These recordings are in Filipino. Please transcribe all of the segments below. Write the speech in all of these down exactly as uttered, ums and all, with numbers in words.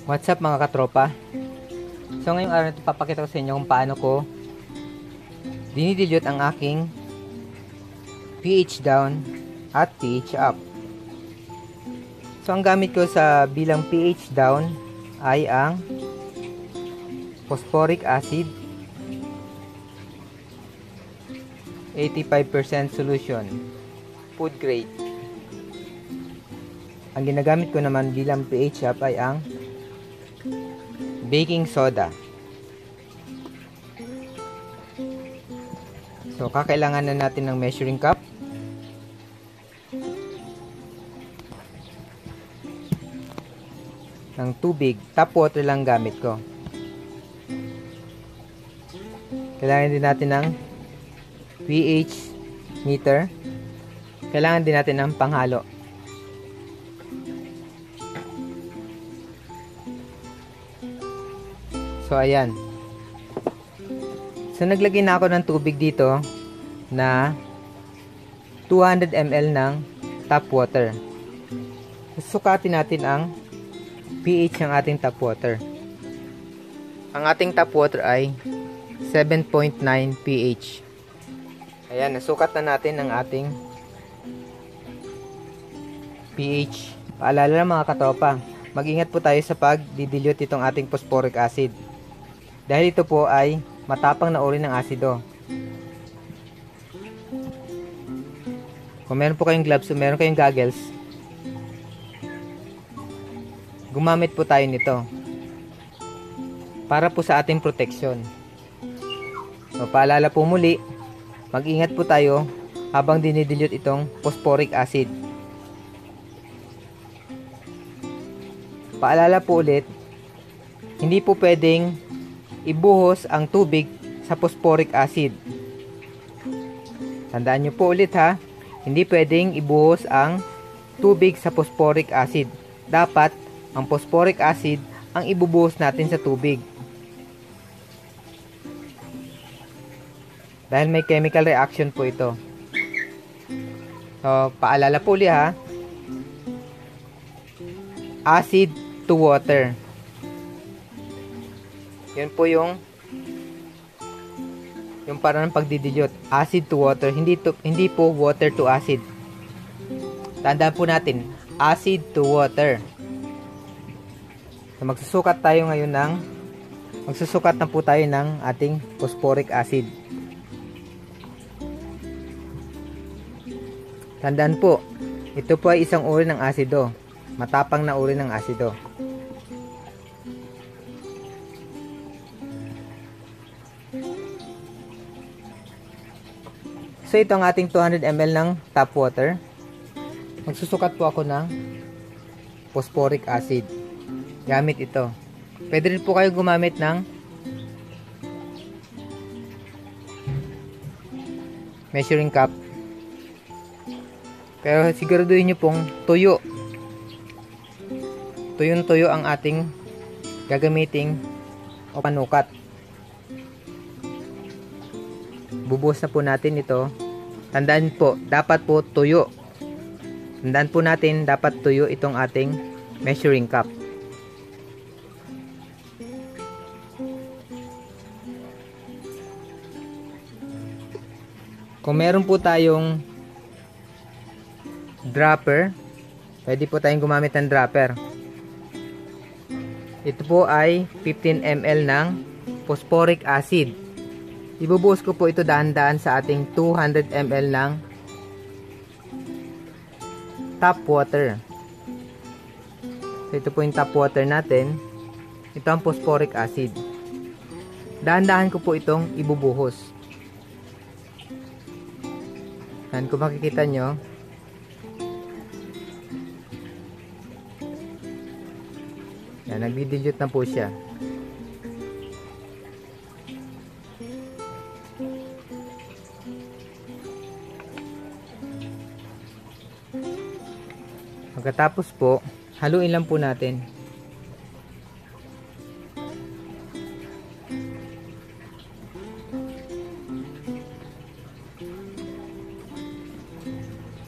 What's up mga katropa? So ngayong araw na papakita ko sa inyo kung paano ko dinidilute ang aking pH down at pH up. So ang gamit ko sa bilang pH down ay ang phosphoric acid eighty-five percent solution, food grade. Ang ginagamit ko naman bilang pH up ay ang baking soda. So, kakailangan na natin ng measuring cup. Ng tubig. Tap water lang gamit ko. Kailangan din natin ng pH meter. Kailangan din natin ng panghalo. So, ayan. So, naglagay na ako ng tubig dito na two hundred milliliters ng tap water. Susukatin natin ang pH ng ating tap water. Ang ating tap water ay seven point nine pH. Ayan, nasukat na natin ang ating pH. Paalala lang mga katropa, mag-ingat po tayo sa pag-dilute itong ating phosphoric acid. Dahil ito po ay matapang na uri ng asido. Kung meron po kayong gloves o meron kayong goggles, gumamit po tayo nito para po sa ating protection. So, paalala po muli, mag-ingat po tayo habang dinidilute itong phosphoric acid. Paalala po ulit, hindi po pwedeng ibuhos ang tubig sa phosphoric acid. Tandaan nyo po ulit ha, hindi pwedeng ibuhos ang tubig sa phosphoric acid. Dapat ang phosphoric acid ang ibubuhos natin sa tubig. Dahil may chemical reaction po ito. So, paalala po ulit ha, acid to water. Yun po yung yung parang pagdidilute, acid to water, hindi to, hindi po water to acid. Tandaan po natin, acid to water. So, magsusukat tayo ngayon ng magsusukat na po tayo ng ating phosphoric acid. Tandaan po, ito po ay isang uri ng asido, matapang na uri ng asido. So, ito ang ating two hundred milliliters ng tap water. Magsusukat po ako ng phosphoric acid. Gamit ito. Pwede rin po kayo gumamit ng measuring cup. Pero siguraduhin nyo pong tuyo. Tuyong-tuyo ang ating gagamiting o panukat. Bubuhos na po natin ito. Tandaan po, dapat po tuyo. Tandaan po natin, dapat tuyo itong ating measuring cup. Kung meron po tayong dropper, pwede po tayong gumamit ng dropper. Ito po ay fifteen milliliters ng phosphoric acid. Ibubuhos ko po ito daan-daan sa ating two hundred milliliters ng tap water. So, ito po yung tap water natin. Ito ang phosphoric acid. Daan-daan ko po itong ibubuhos. Yan, kung makikita nyo, yan, nagdi-dilute na po siya. Pagkatapos po, haluin lang po natin.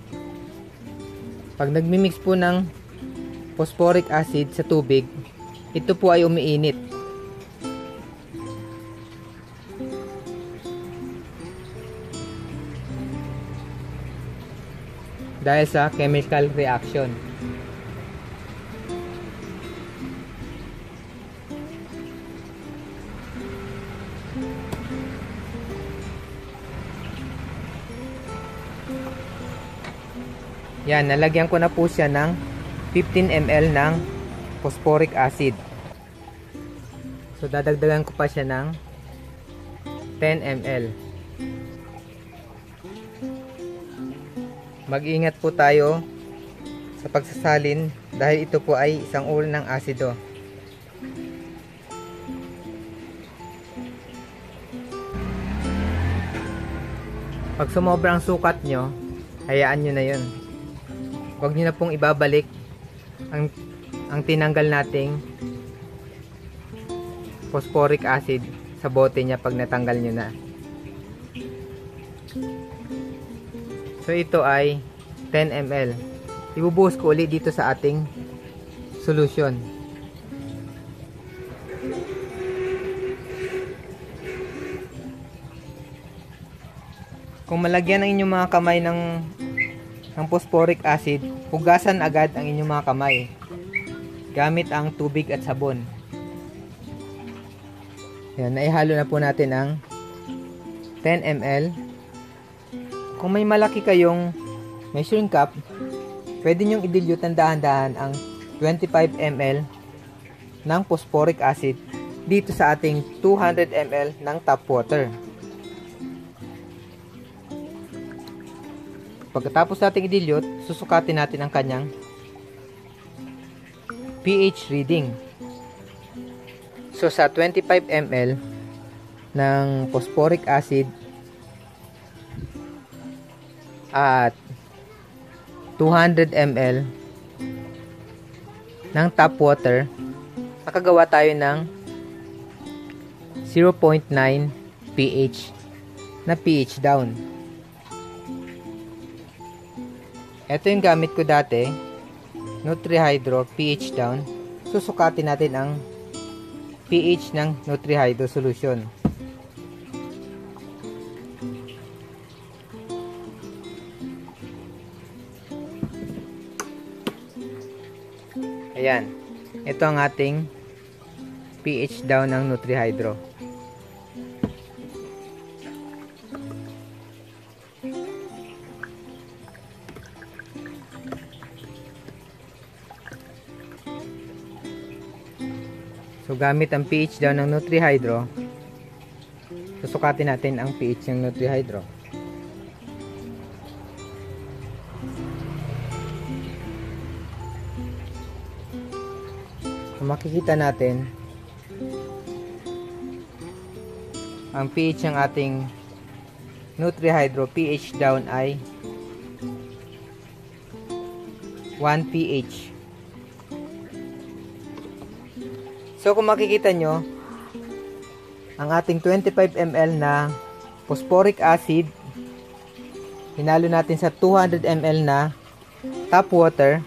Pag nagmi-mix po ng phosphoric acid sa tubig, ito po ay umiinit. Dahil sa chemical reaction. Yan, nalagyan ko na po siya ng fifteen milliliters ng phosphoric acid. So dadagdagan ko pa siya ng ten milliliters. Mag-ingat po tayo sa pagsasalin dahil ito po ay isang uri ng asido. Pag sumobrang sukat nyo, hayaan nyo na yun. Huwag nyo na pong ibabalik ang, ang tinanggal nating phosphoric acid sa bote niya pag natanggal nyo na. So ito ay ten milliliters. Ibubuhos ko ulit dito sa ating solution. Kung malagyan ang inyong mga kamay ng ng phosphoric acid, hugasan agad ang inyong mga kamay gamit ang tubig at sabon. Yan, naihalo na po natin ang ten milliliters. Kung may malaki kayong measuring cup, pwede nyong i-dilute ng dahan-dahan ang twenty-five milliliters ng phosphoric acid dito sa ating two hundred milliliters ng tap water. Pagkatapos natin i-dilute, susukatin natin ang kanyang pH reading. So sa twenty-five milliliters ng phosphoric acid at two hundred milliliters ng tap water, nakagawa tayo ng zero point nine pH na pH down. Ito yung gamit ko dati, NutriHydro pH down. Susukatin natin ang pH ng NutriHydro solution. Ayan. Ito ang ating pH down ng NutriHydro. So gamit ang pH down ng NutriHydro, susukatin natin ang pH ng NutriHydro. So makikita natin ang pH ng ating NutriHydro pH down ay one pH. So kung makikita nyo, ang ating twenty-five milliliters na phosphoric acid, hinalo natin sa two hundred milliliters na tap water,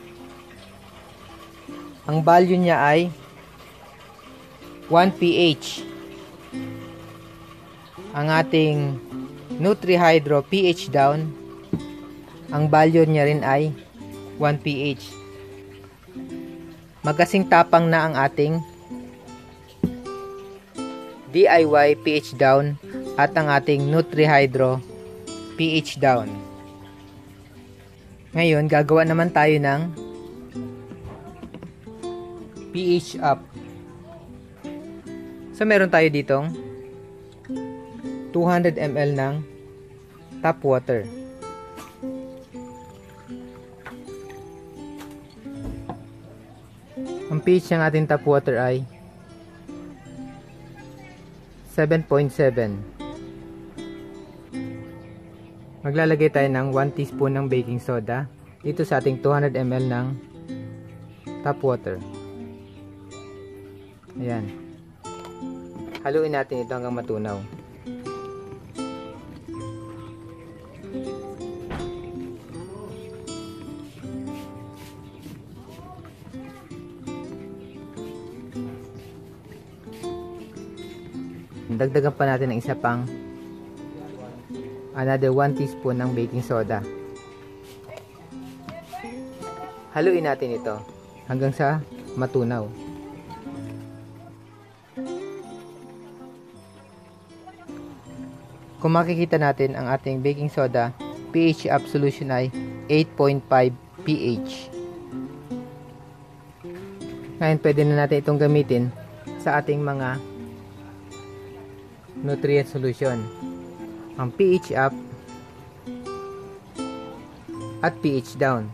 ang value niya ay one pH. Ang ating NutriHydro pH down, ang value niya rin ay one pH. Magkasing tapang na ang ating D I Y pH down at ang ating NutriHydro pH down. Ngayon, gagawa naman tayo ng pH up. So, meron tayo ditong two hundred milliliters ng tap water. Ang pH ng ating tap water ay seven point seven. Maglalagay tayo ng one teaspoon ng baking soda dito sa ating two hundred milliliters ng tap water. Ayan. Haluin natin ito hanggang matunaw. dagdagan pa natin ng isa pang another one teaspoon ng baking soda. Haluin natin ito hanggang sa matunaw. Kung makikita natin ang ating baking soda pH up solution ay eight point five pH. Ngayon pwede na natin itong gamitin sa ating mga nutrient solution. Ang pH up at pH down.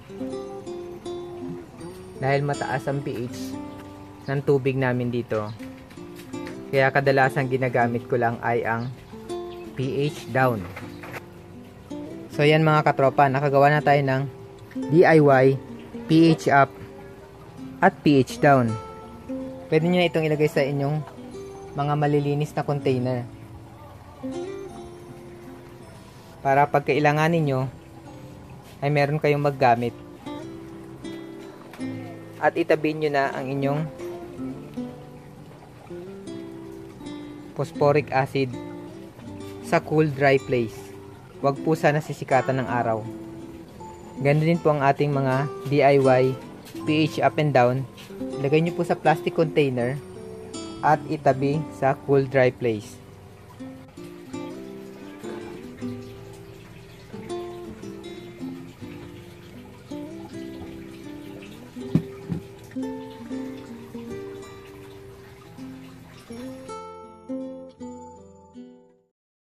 Dahil mataas ang pH ng tubig namin dito, kaya kadalasan ginagamit ko lang ay ang pH down. So yan mga katropa, nakagawa na tayo ng D I Y pH up at pH down. Pwede nyo na itong ilagay sa inyong mga malilinis na container para pag kailanganin nyo ay meron kayong maggamit. At itabi nyo na ang inyong phosphoric acid sa cool dry place. Huwag po sana sisikatan ng araw. Ganun din po ang ating mga D I Y pH up and down. Ilagay nyo po sa plastic container at itabi sa cool dry place.